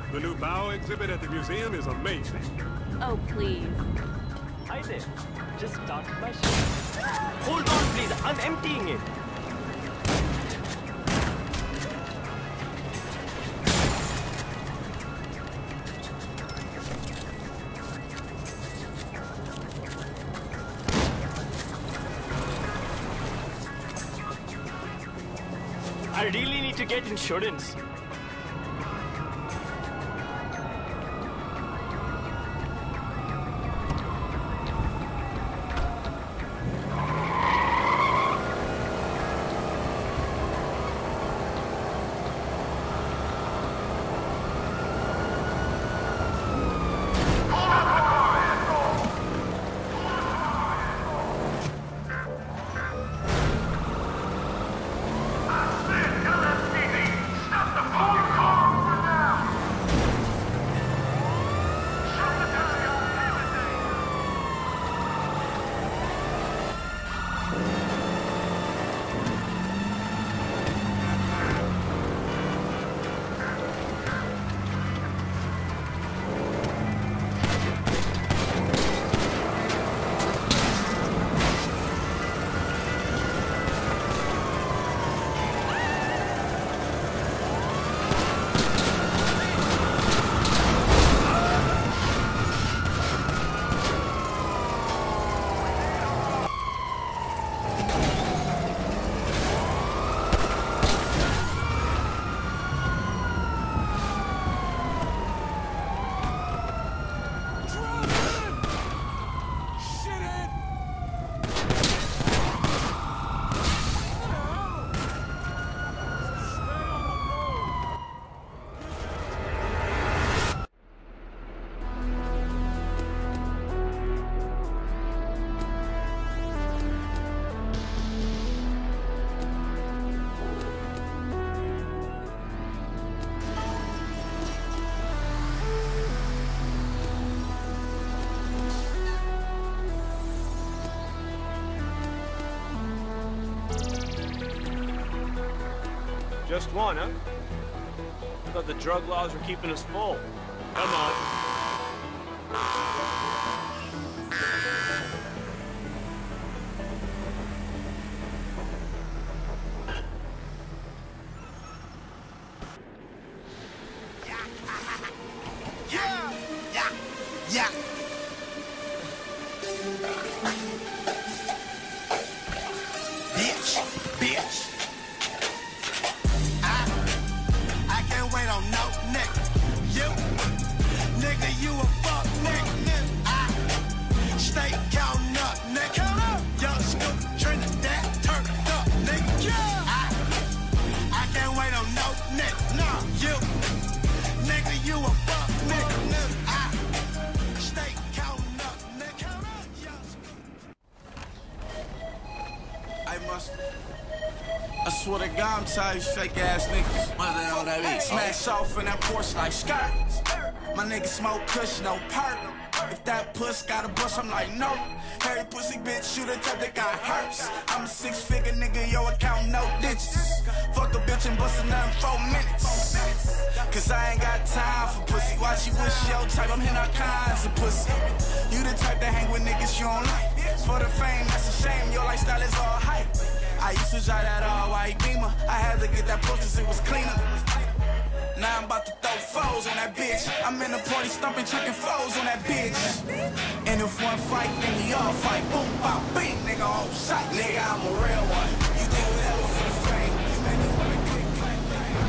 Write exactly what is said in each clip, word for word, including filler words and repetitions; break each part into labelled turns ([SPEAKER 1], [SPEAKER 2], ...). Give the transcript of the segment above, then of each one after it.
[SPEAKER 1] The new Bao exhibit at the museum is amazing.
[SPEAKER 2] Oh, please.
[SPEAKER 3] Hi there. Just started my shift. Hold on, please. I'm emptying it. I really need to get insurance.
[SPEAKER 4] Just one, huh? I thought the drug laws were keeping us full. Come on.
[SPEAKER 5] Yeah! Yeah! Yeah! Bitch! Bitch! No nigga, you nigga, you a fuck nigga. I stay counting up, nigga. Young Scoop, Trinidad, turned up, nigga. I I can't wait on no nigga. No, you nigga, you a fuck nigga. I stay counting up, nigga. Young Scoop. I must. I swear to God, I'm tired of you fake ass niggas. My name on that beat. Smash off in that Porsche like skirt. My niggas smoke kush, no perk. If that puss got a bust, I'm like, no. Harry pussy bitch, shoot a type that got hurts. I'm a six figure nigga, yo account no digits. Fuck a bitch and bust a nut in four minutes. Cause I ain't got time for pussy. Watch you wish your type, I'm hitting all kinds of pussy. You the type that hang with niggas you don't like. For the fame, that's a shame, your lifestyle is all hype. I used to drive that all white Beamer. I had to get that push cause it was cleaner. Now I'm about to throw foes on that bitch. I'm in the party stumping, chucking foes on that bitch. And if one fight, then we all fight. Boom, bop, bing, nigga on sight. Nigga, I'm a real one. You think whatever for the fame. You make me wanna click, clack, clack.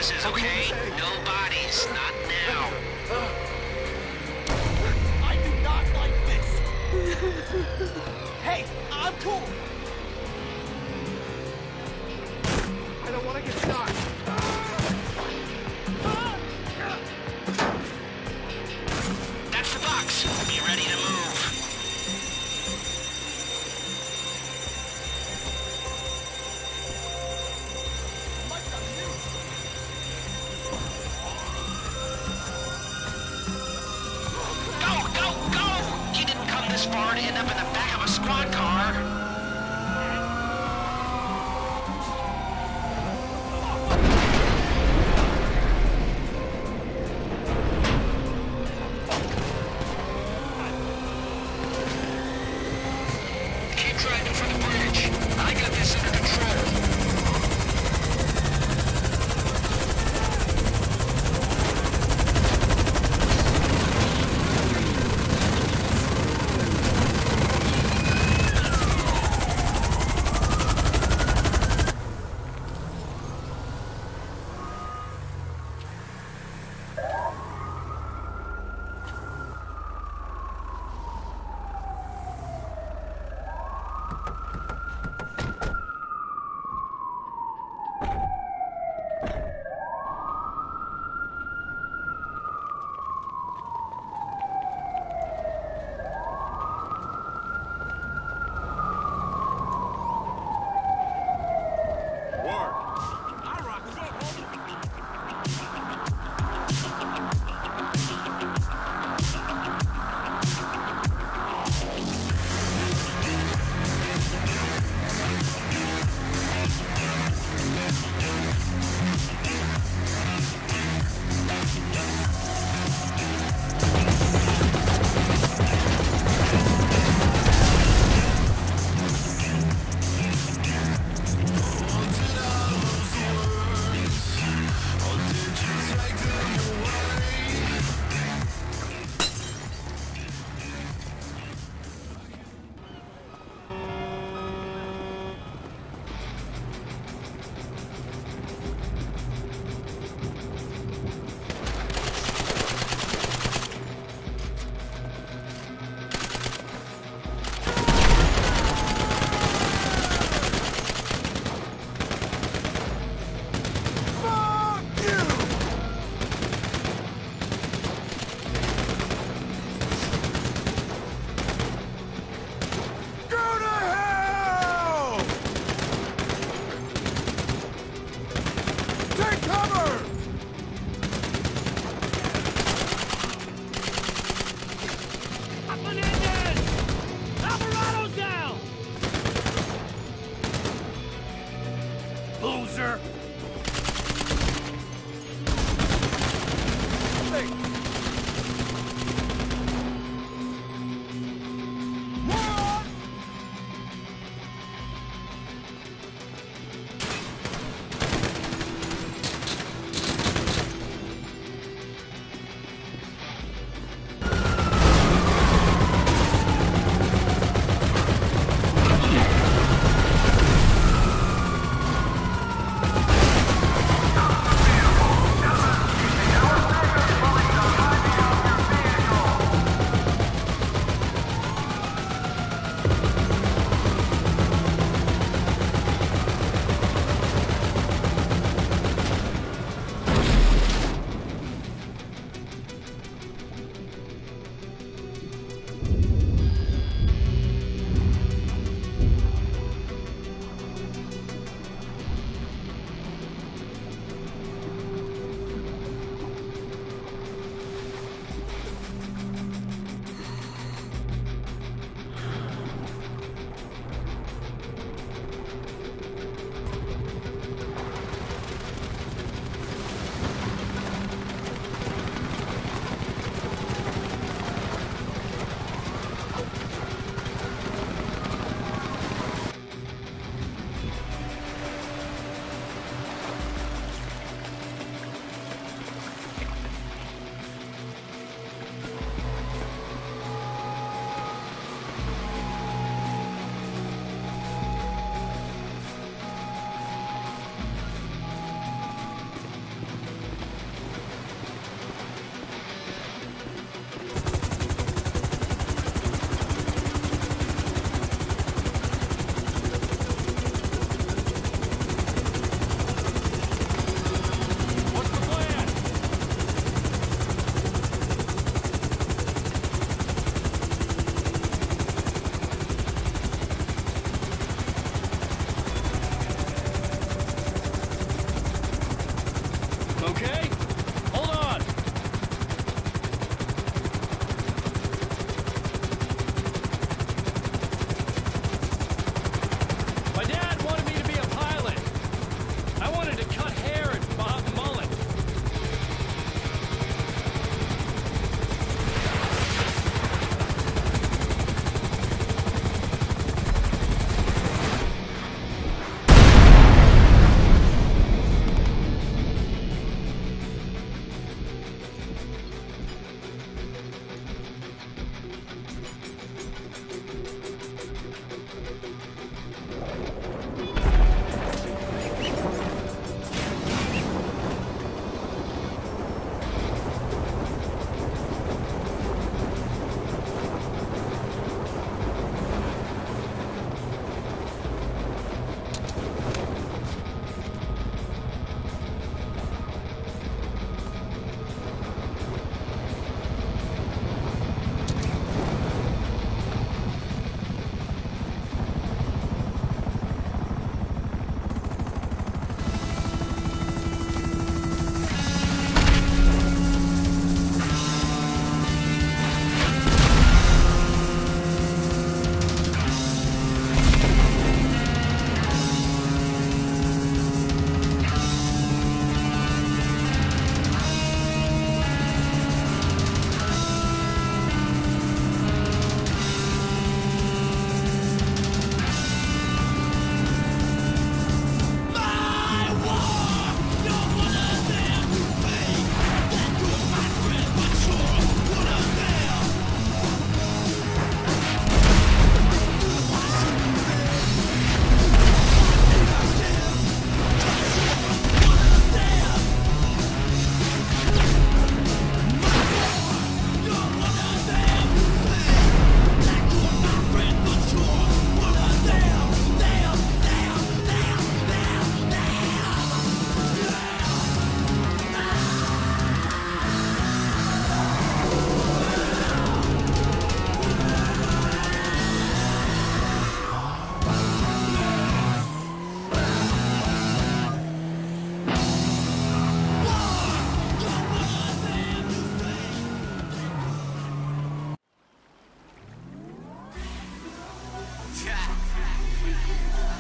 [SPEAKER 2] witnesses, okay? No bodies, not now.
[SPEAKER 3] I do not like this. Hey, I'm cool.
[SPEAKER 1] I don't want to get shot.
[SPEAKER 2] That's the box. Be ready to move. This far to end up in the back of a squad car. Keep driving for the bridge. I got this under control.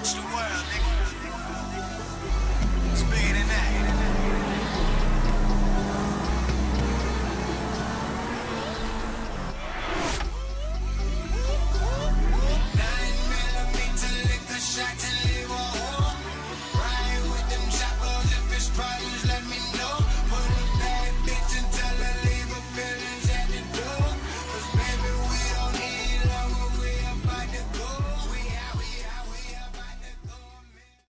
[SPEAKER 5] the world.